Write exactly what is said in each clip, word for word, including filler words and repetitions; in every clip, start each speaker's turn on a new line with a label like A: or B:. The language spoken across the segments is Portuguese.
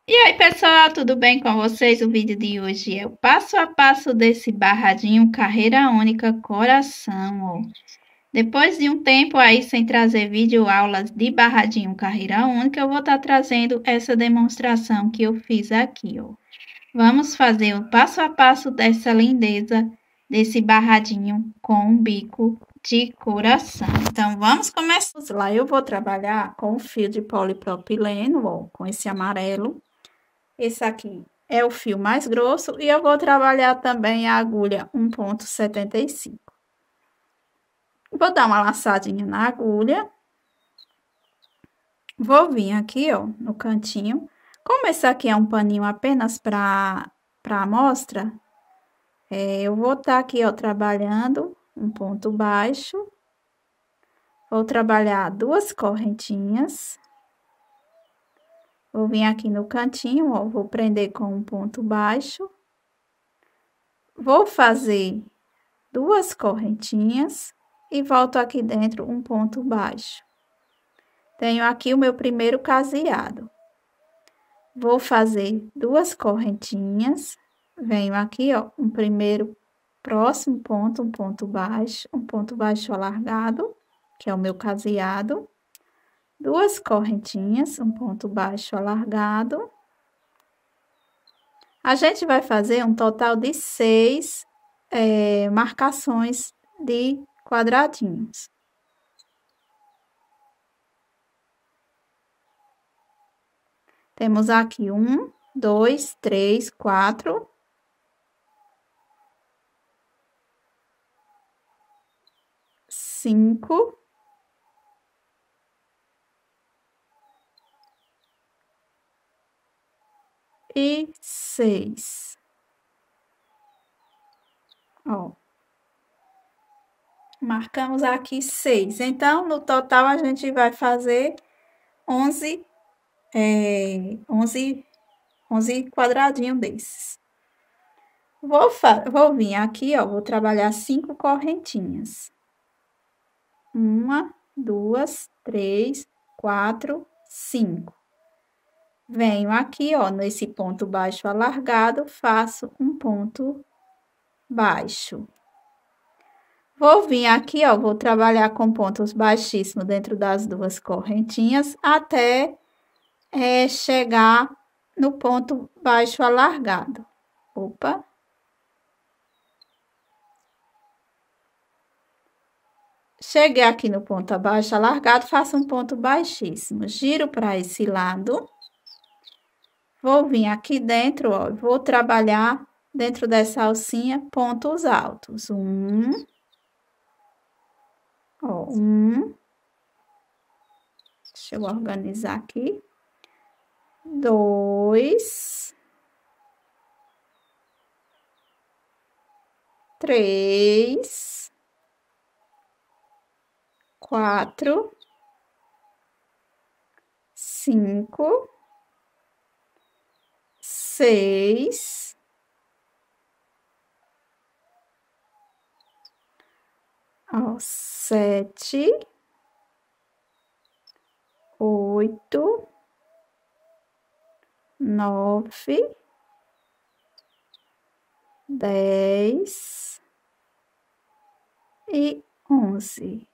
A: E aí, pessoal, tudo bem com vocês? O vídeo de hoje é o passo a passo desse barradinho carreira única coração, ó. Depois de um tempo aí sem trazer vídeo aulas de barradinho carreira única, eu vou estar trazendo essa demonstração que eu fiz aqui, ó. Vamos fazer o passo a passo dessa lindeza desse barradinho com um bico de coração. Então, vamos começar. Lá eu vou trabalhar com o fio de polipropileno, ó, com esse amarelo. Esse aqui é o fio mais grosso e eu vou trabalhar também a agulha um ponto setenta e cinco. Vou dar uma laçadinha na agulha. Vou vir aqui, ó, no cantinho. Como esse aqui é um paninho apenas para para amostra, é, eu vou estar tá aqui, ó, trabalhando um ponto baixo. Vou trabalhar duas correntinhas. Vou vir aqui no cantinho, ó, vou prender com um ponto baixo. Vou fazer duas correntinhas e volto aqui dentro um ponto baixo. Tenho aqui o meu primeiro caseado. Vou fazer duas correntinhas, venho aqui, ó, um primeiro próximo ponto, um ponto baixo, um ponto baixo alargado, que é o meu caseado. Duas correntinhas, um ponto baixo alargado. A gente vai fazer um total de seis é, marcações de quadradinhos. Temos aqui um, dois, três, quatro. Cinco. E seis. Ó. Marcamos aqui seis. Então, no total, a gente vai fazer onze, é, onze, onze quadradinhos desses. Vou, vou vir aqui, ó, vou trabalhar cinco correntinhas. Uma, duas, três, quatro, cinco. Venho aqui, ó, nesse ponto baixo alargado, faço um ponto baixo. Vou vir aqui, ó, vou trabalhar com pontos baixíssimos dentro das duas correntinhas até é, chegar no ponto baixo alargado. Opa! Cheguei aqui no ponto abaixo alargado, faço um ponto baixíssimo. Giro para esse lado. Vou vir aqui dentro, ó, vou trabalhar dentro dessa alcinha pontos altos. Um. Ó, um. Deixa eu organizar aqui. Dois. Três. Quatro. Cinco. Seis. Ó, sete. Oito. Nove. Dez. E onze.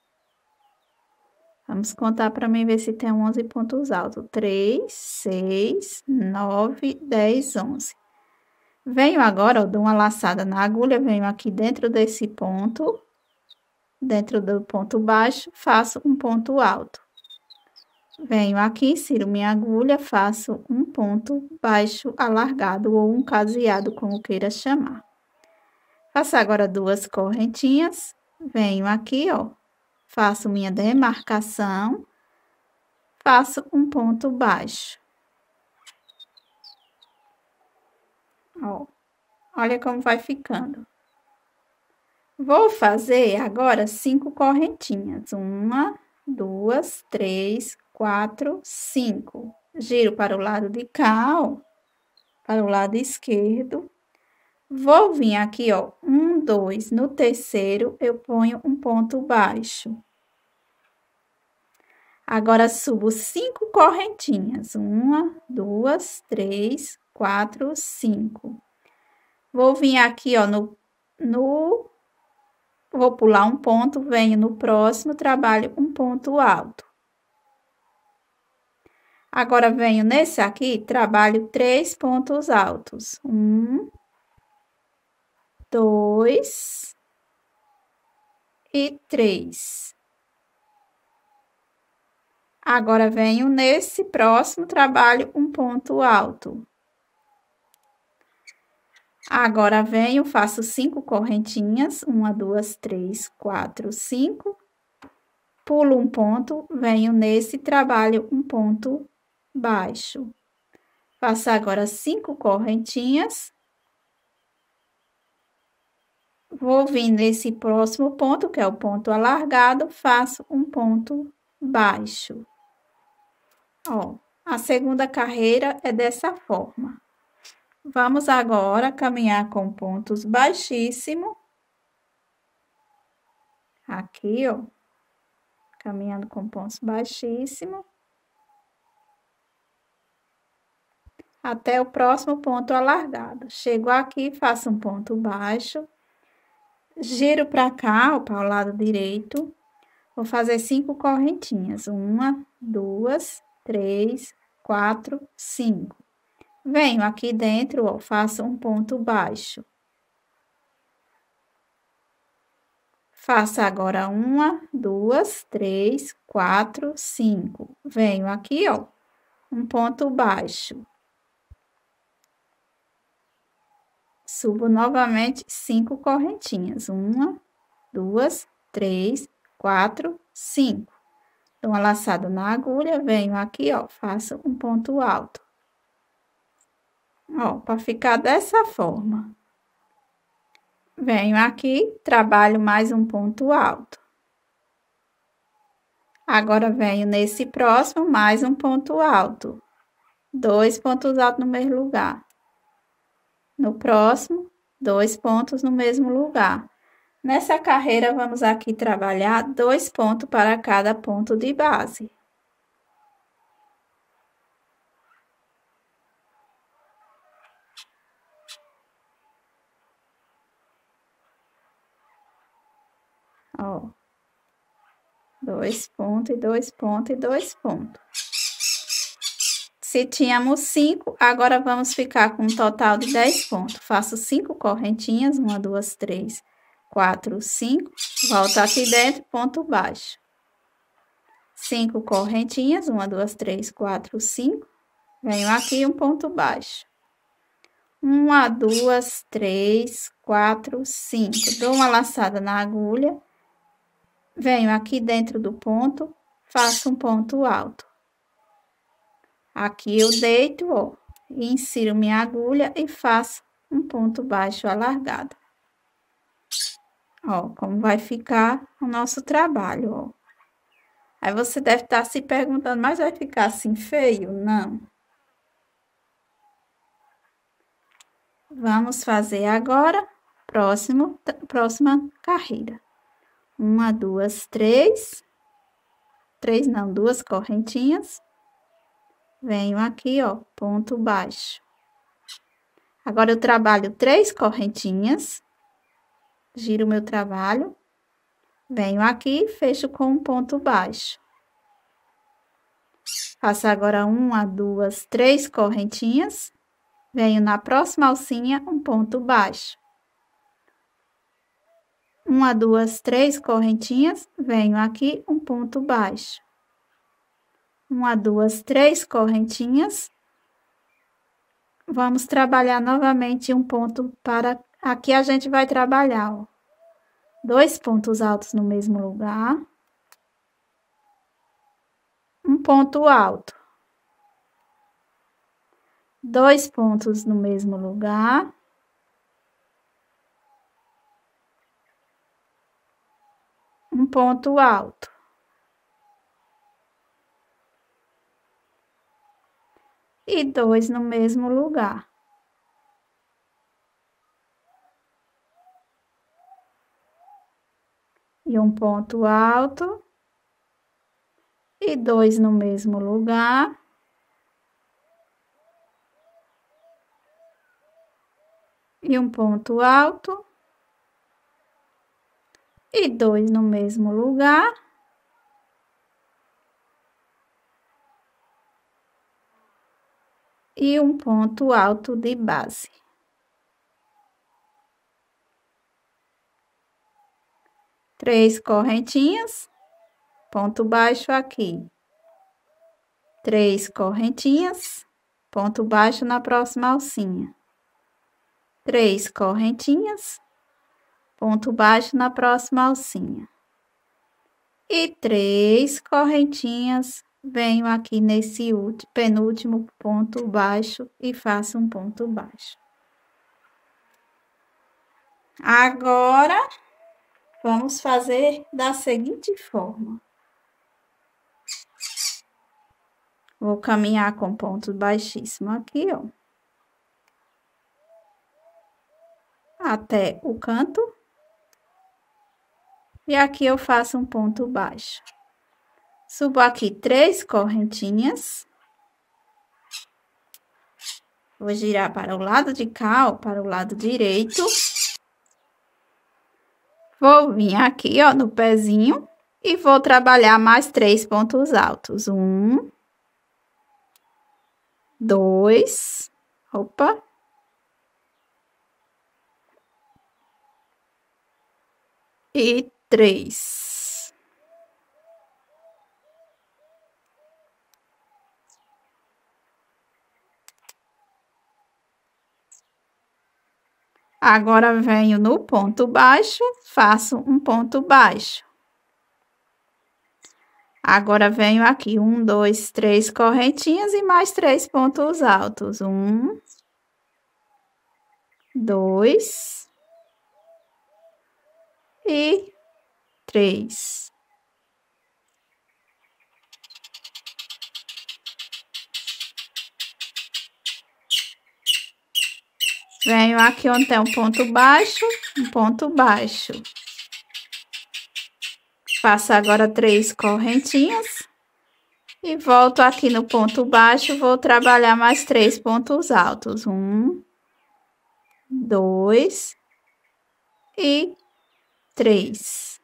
A: Vamos contar para mim ver se tem onze pontos altos. Três, seis, nove, dez, onze. Venho agora, ó, dou uma laçada na agulha, venho aqui dentro desse ponto, dentro do ponto baixo, faço um ponto alto. Venho aqui, insiro minha agulha, faço um ponto baixo alargado ou um caseado, como queira chamar. Faço agora duas correntinhas, venho aqui, ó. Faço minha demarcação, faço um ponto baixo. Ó, olha como vai ficando. Vou fazer agora cinco correntinhas. Uma, duas, três, quatro, cinco. Giro para o lado de cá, ó, para o lado esquerdo. Vou vir aqui, ó, um, dois, no terceiro eu ponho um ponto baixo. Agora, subo cinco correntinhas. Uma, duas, três, quatro, cinco. Vou vir aqui, ó, no, no... Vou pular um ponto, venho no próximo, trabalho um ponto alto. Agora, venho nesse aqui, trabalho três pontos altos. Um, dois e três. Agora, venho nesse próximo, trabalho um ponto alto. Agora, venho, faço cinco correntinhas, uma, duas, três, quatro, cinco. Pulo um ponto, venho nesse, trabalho um ponto baixo. Faço agora cinco correntinhas. Vou vir nesse próximo ponto, que é o ponto alargado, faço um ponto baixo. Ó, a segunda carreira é dessa forma. Vamos agora caminhar com pontos baixíssimos. Aqui, ó. Caminhando com pontos baixíssimos. Até o próximo ponto alargado. Chego aqui, faço um ponto baixo. Giro para cá, ó, para o lado direito. Vou fazer cinco correntinhas. Uma, duas, três, quatro, cinco. Venho aqui dentro, ó, faço um ponto baixo. Faço agora uma, duas, três, quatro, cinco. Venho aqui, ó, um ponto baixo. Subo novamente cinco correntinhas. Uma, duas, três, quatro, cinco. Dou uma laçada na agulha, venho aqui, ó, faço um ponto alto. Ó, para ficar dessa forma. Venho aqui, trabalho mais um ponto alto. Agora, venho nesse próximo, mais um ponto alto. Dois pontos altos no mesmo lugar. No próximo, dois pontos no mesmo lugar. Nessa carreira, vamos aqui trabalhar dois pontos para cada ponto de base. Ó, dois pontos, e dois pontos, e dois pontos. Se tínhamos cinco, agora vamos ficar com um total de dez pontos. Faço cinco correntinhas, uma, duas, três, quatro, cinco. Volto aqui dentro, ponto baixo. Cinco correntinhas, uma, duas, três, quatro, cinco. Venho aqui, um ponto baixo. Uma, duas, três, quatro, cinco. Dou uma laçada na agulha. Venho aqui dentro do ponto, faço um ponto alto. Aqui eu deito, ó, e insiro minha agulha e faço um ponto baixo alargado. Ó, como vai ficar o nosso trabalho, ó. Aí você deve estar se perguntando, mas vai ficar assim feio? Não. Vamos fazer agora, próximo, próxima carreira. Uma, duas, três. Três não, duas correntinhas. Venho aqui, ó, ponto baixo. Agora, eu trabalho três correntinhas. Giro o meu trabalho. Venho aqui, fecho com um ponto baixo. Faço agora uma, duas, três correntinhas. Venho na próxima alcinha, um ponto baixo. Uma, duas, três correntinhas, venho aqui, um ponto baixo. Uma, duas, três correntinhas. Vamos trabalhar novamente um ponto para... Aqui a gente vai trabalhar, ó, dois pontos altos no mesmo lugar. Um ponto alto. Dois pontos no mesmo lugar. Um ponto alto. E dois no mesmo lugar. E um ponto alto. e dois no mesmo lugar. E um ponto alto. E dois no mesmo lugar. E um ponto alto de base. Três correntinhas, ponto baixo aqui. Três correntinhas, ponto baixo na próxima alcinha. Três correntinhas, ponto baixo na próxima alcinha. E três correntinhas, venho aqui nesse último, penúltimo ponto baixo e faço um ponto baixo. Agora, vamos fazer da seguinte forma. Vou caminhar com ponto baixíssimo aqui, ó. Até o canto. E aqui eu faço um ponto baixo. Subo aqui três correntinhas. Vou girar para o lado de cá, ó, para o lado direito. Vou vir aqui, ó, no pezinho e vou trabalhar mais três pontos altos. Um, dois, opa. E três. Agora, venho no ponto baixo, faço um ponto baixo. Agora, venho aqui, um, dois, três correntinhas e mais três pontos altos. Um, dois e três. Venho aqui onde tem um ponto baixo, um ponto baixo. Faço agora três correntinhas. E volto aqui no ponto baixo, vou trabalhar mais três pontos altos. Um, dois e três.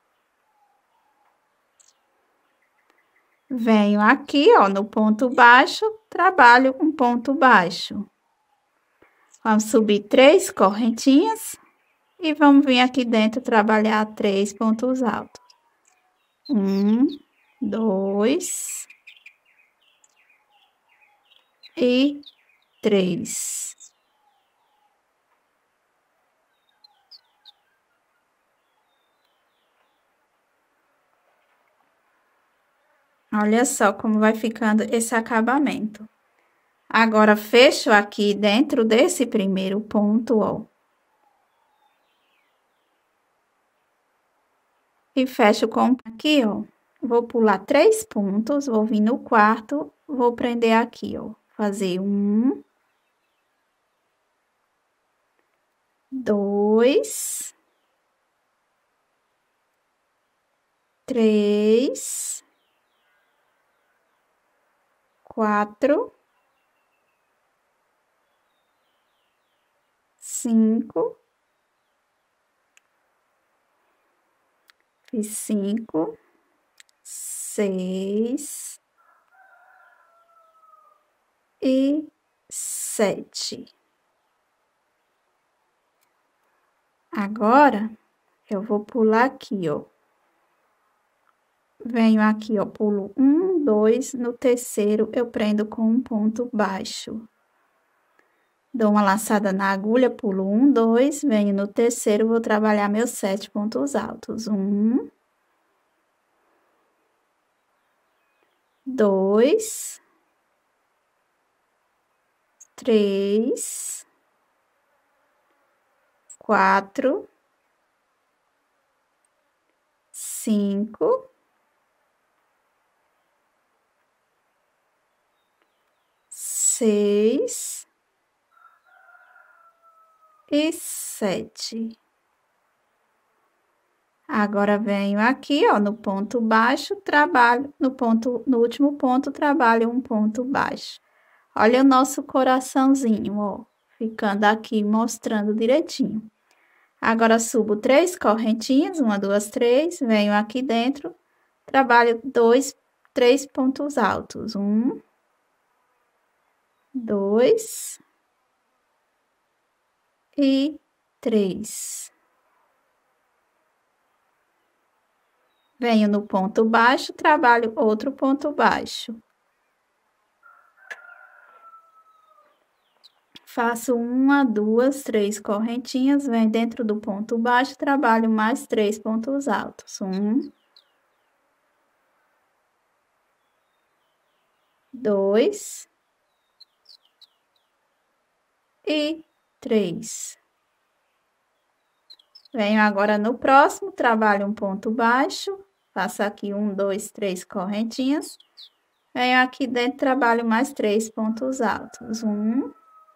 A: Venho aqui, ó, no ponto baixo, trabalho um ponto baixo. Vamos subir três correntinhas e vamos vir aqui dentro trabalhar três pontos altos. Um, dois e três. Olha só como vai ficando esse acabamento. Agora, fecho aqui dentro desse primeiro ponto, ó. E fecho com aqui, ó. Vou pular três pontos, vou vir no quarto, vou prender aqui, ó. Fazer um, dois, três, quatro, cinco, fiz cinco, seis e sete. Agora, eu vou pular aqui, ó. Venho aqui, ó, pulo um, dois, no terceiro eu prendo com um ponto baixo. Dou uma laçada na agulha, pulo um, dois, venho no terceiro, vou trabalhar meus sete pontos altos. Um, dois, três, quatro, cinco, seis e sete. Agora, venho aqui, ó, no ponto baixo, trabalho, no ponto, no último ponto, trabalho um ponto baixo. Olha o nosso coraçãozinho, ó, ficando aqui, mostrando direitinho. Agora, subo três correntinhas, uma, duas, três, venho aqui dentro, trabalho dois, três pontos altos. Um, dois e três. Venho no ponto baixo, trabalho outro ponto baixo. Faço uma, duas, três correntinhas, venho dentro do ponto baixo, trabalho mais três pontos altos. Um, dois e três. Venho agora no próximo, trabalho um ponto baixo, faço aqui um, dois, três correntinhas. Venho aqui dentro, trabalho mais três pontos altos. Um,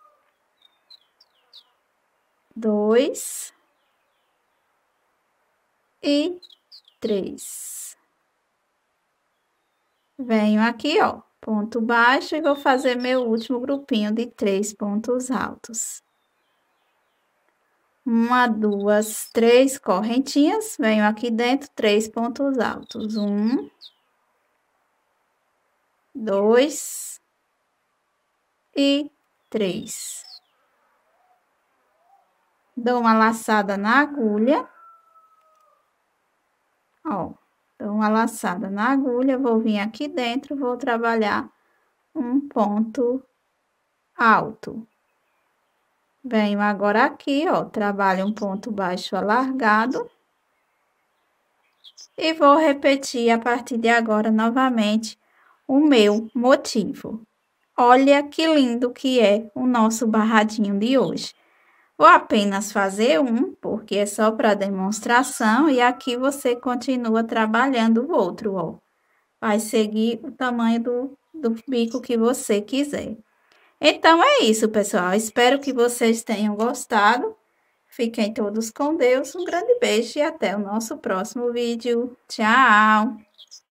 A: dois e três. Venho aqui, ó, ponto baixo e vou fazer meu último grupinho de três pontos altos. Uma, duas, três correntinhas, venho aqui dentro, três pontos altos. Um, dois e três. Dou uma laçada na agulha. Ó, dou uma laçada na agulha, vou vir aqui dentro, vou trabalhar um ponto alto. Venho agora aqui, ó, trabalho um ponto baixo alargado. E vou repetir a partir de agora novamente o meu motivo. Olha que lindo que é o nosso barradinho de hoje. Vou apenas fazer um, porque é só para demonstração, e aqui você continua trabalhando o outro, ó. Vai seguir o tamanho do, do bico que você quiser. Então, é isso, pessoal. Espero que vocês tenham gostado. Fiquem todos com Deus. Um grande beijo e até o nosso próximo vídeo. Tchau!